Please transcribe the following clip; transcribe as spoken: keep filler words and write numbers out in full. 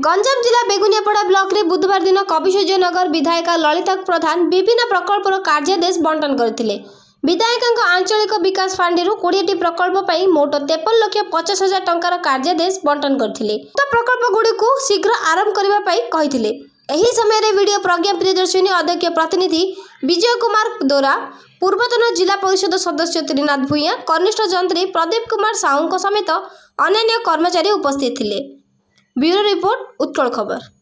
गंजाम जिला बेगुनियापड़ा ब्लॉक रे बुधवार दिन कविसूर्यनगर विधायिका ललिता प्रधान विभिन्न प्रकल्पर कार्यादेश बंटन करथिले। विधायिका आंचलिक विकास फांडी कोड़े प्रकल्प पर मोट तेपन लक्ष पचास हजार टंकार कार्यादेश बंटन करथिले। तो प्रकल्प गुड़ी को शीघ्र आरंभ करने कहिथिले। एही समय रे वीडियो प्रज्ञा प्रियदर्शिनी अध्यक्ष प्रतिनिधि विजय कुमार दोरा, पूर्वतन जिला परिषद सदस्य त्रिनाथ भूया, कनिष्ठ जंत्री प्रदीप कुमार साहू समेत अन्य कर्मचारी उपस्थित थिले। ब्यूरो रिपोर्ट उत्कल खबर।